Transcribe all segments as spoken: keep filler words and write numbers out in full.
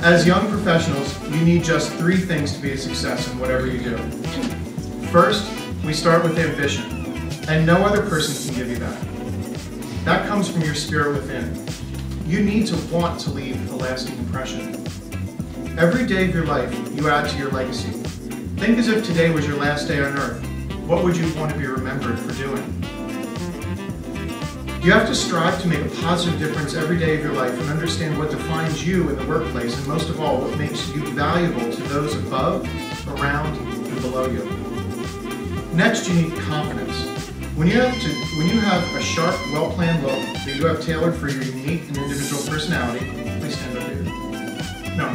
As young professionals, you need just three things to be a success in whatever you do. First, we start with ambition, and no other person can give you that. That comes from your spirit within. You need to want to leave a lasting impression. Every day of your life, you add to your legacy. Think as if today was your last day on earth. What would you want to be remembered for doing? You have to strive to make a positive difference every day of your life and understand what defines you in the workplace, and most of all, what makes you valuable to those above, around, and below you. Next, you need confidence. When you have to, when you have a sharp, well-planned look that you have tailored for your unique and individual personality, please stand up here. No.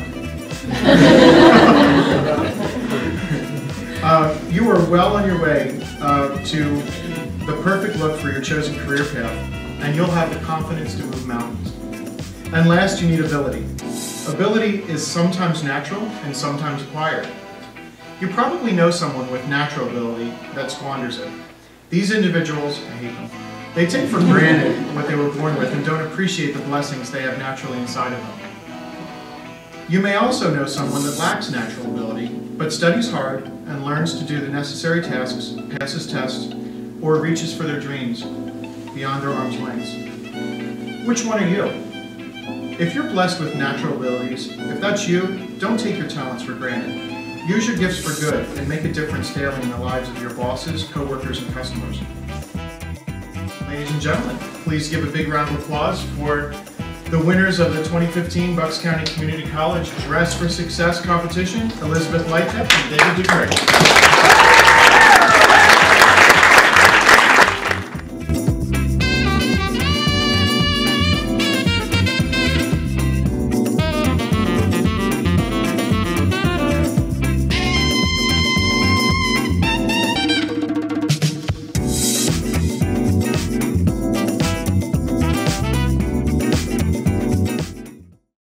uh, you are well on your way uh, to the perfect look for your chosen career path, and you'll have the confidence to move mountains. And last, you need ability. Ability is sometimes natural and sometimes acquired. You probably know someone with natural ability that squanders it. These individuals, I hate them, they take for granted what they were born with and don't appreciate the blessings they have naturally inside of them. You may also know someone that lacks natural ability, but studies hard and learns to do the necessary tasks, passes tests, or reaches for their dreams beyond their arm's lengths. Which one are you? If you're blessed with natural abilities, if that's you, don't take your talents for granted. Use your gifts for good and make a difference daily in the lives of your bosses, co-workers, and customers. Ladies and gentlemen, please give a big round of applause for the winners of the twenty fifteen Bucks County Community College Dress for Success competition, Elizabeth Lightcup and David Dupree.